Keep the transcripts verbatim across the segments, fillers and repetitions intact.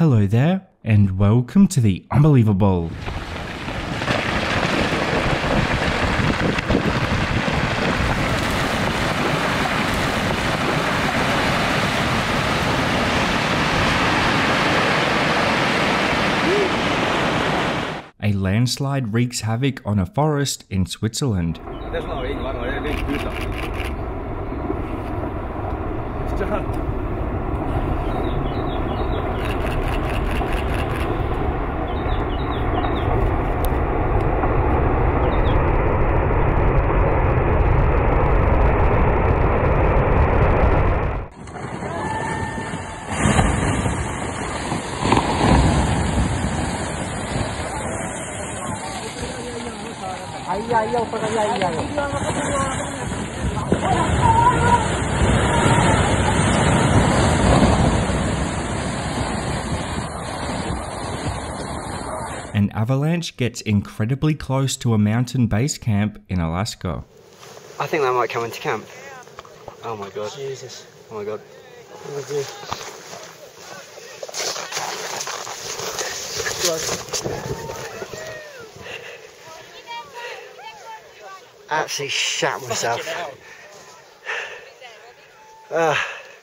Hello there, and welcome to the Unbelievable. A landslide wreaks havoc on a forest in Switzerland. An avalanche gets incredibly close to a mountain base camp in Alaska. I think that might come into camp. Oh my god. Jesus. Oh my god. What do we do? Absolutely shat myself. Uh.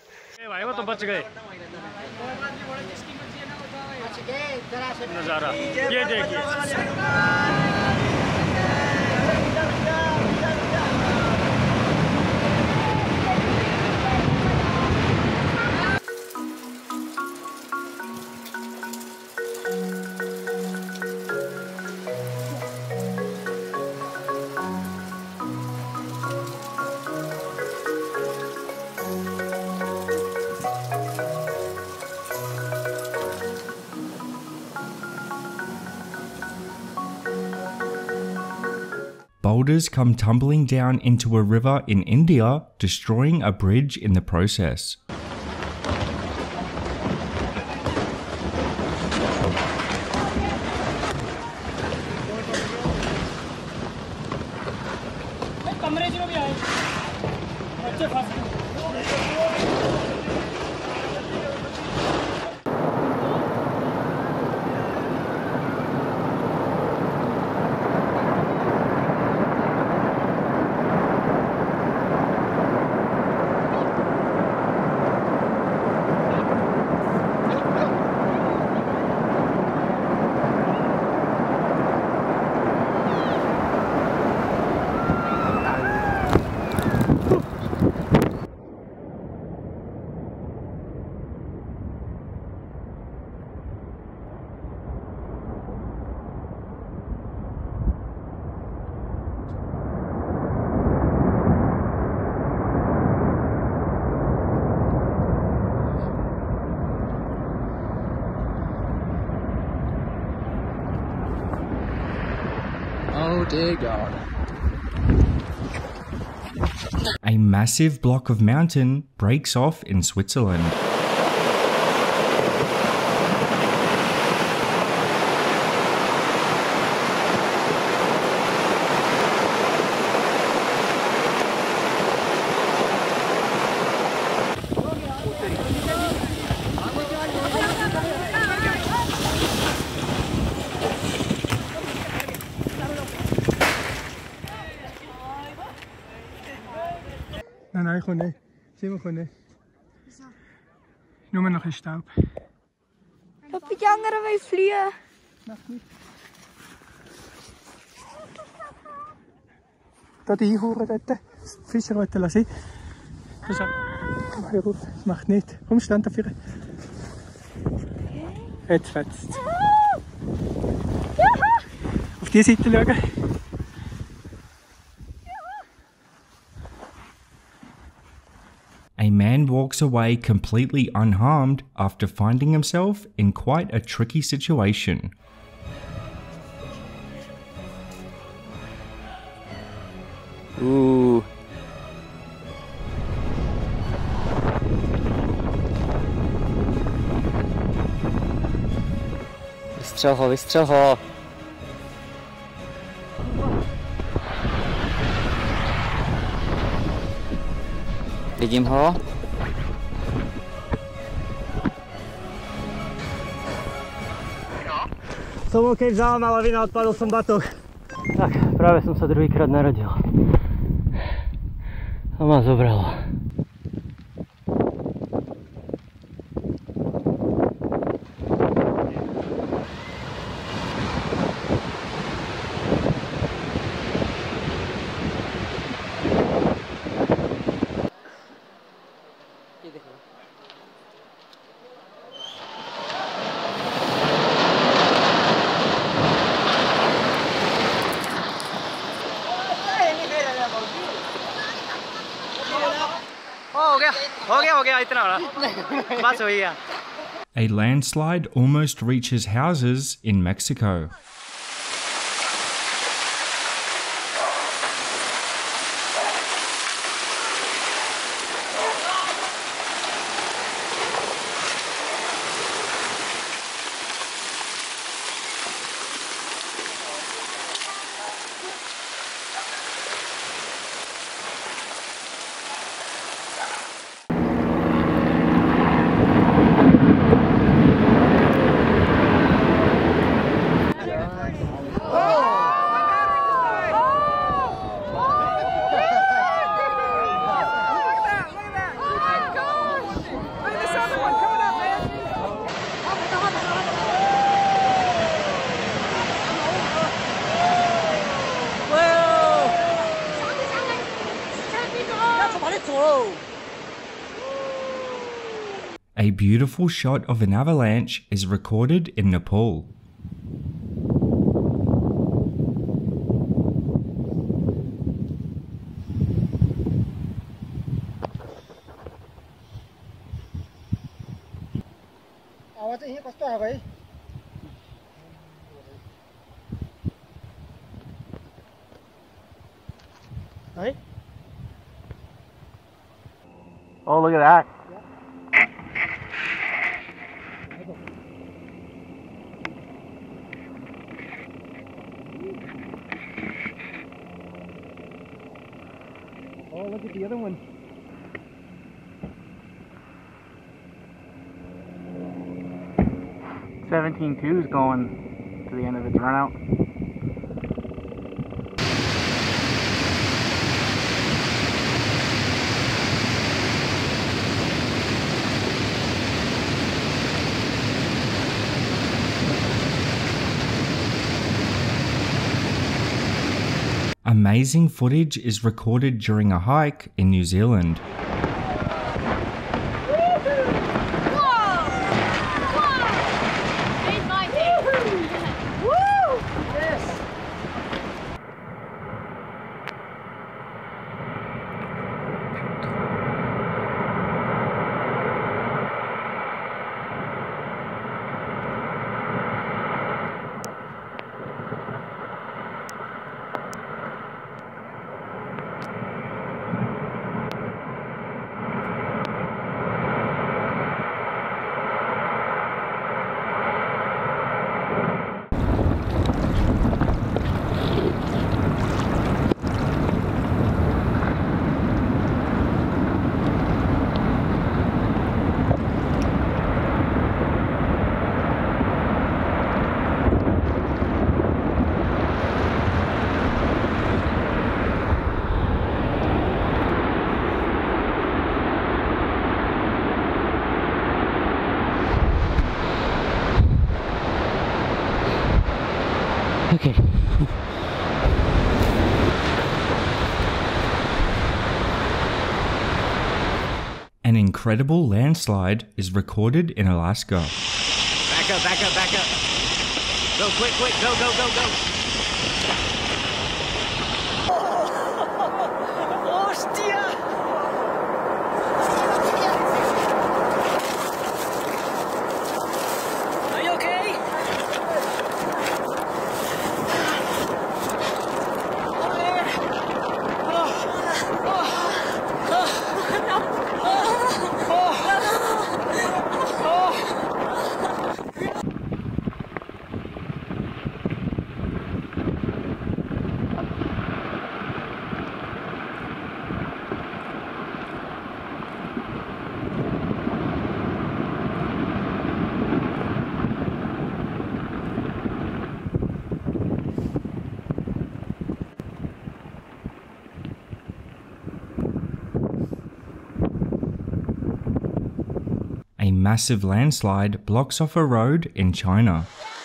Boulders come tumbling down into a river in India, destroying a bridge in the process. Oh dear God. A massive block of mountain breaks off in Switzerland. Nein, nein, ich komme nicht. Simon kommt nicht. Wieso? Nur noch ein Staub. Papi, die anderen wollen fliehen. Mach nicht. Da die Einhuren dort. Das Fischer wollte lassen. Das hör auf, das macht nicht. Komm, stand dafür. Jetzt fetzt es. Auf die Seite schauen. A man walks away completely unharmed after finding himself in quite a tricky situation. Ooh. Wystřel ho, wystřel ho. Vidím ho. Som keď vzala lavina, odpadol som batoh. Tak, práve som sa druhýkrát narodil. A ma zobralo. A landslide almost reaches houses in Mexico. A beautiful shot of an avalanche is recorded in Nepal. Oh, look at that. Oh, look at the other one. seventeen two is going to the end of its run out. Amazing footage is recorded during a hike in New Zealand. Okay. An incredible landslide is recorded in Alaska. Back up, back up, back up. Go, quick, quick, go, go, go, go. Are you okay? massive landslide blocks off a road in China.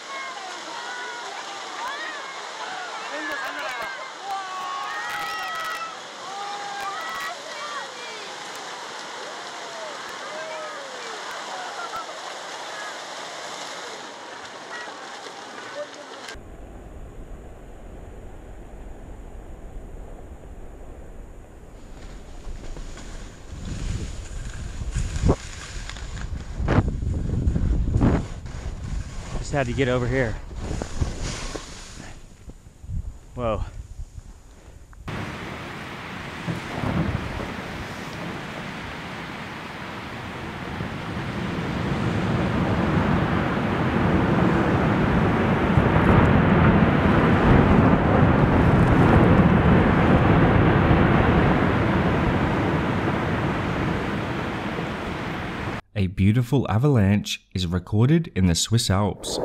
Had to get over here. Whoa. A beautiful avalanche is recorded in the Swiss Alps.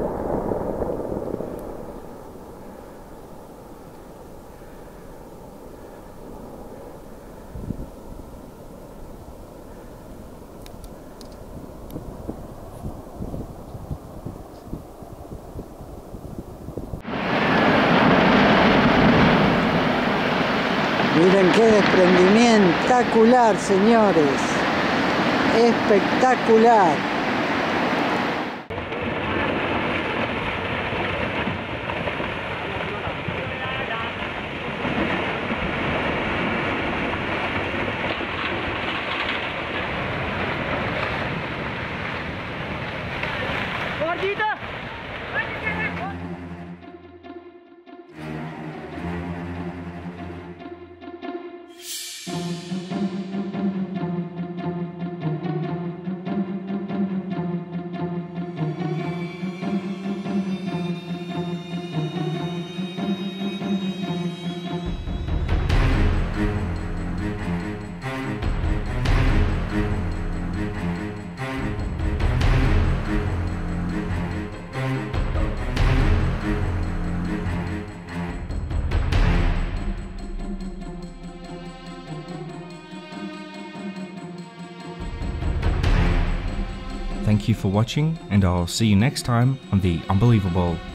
Miren qué desprendimiento espectacular, señores. Espectacular. Thank you for watching, and I'll see you next time on the Unbelievable.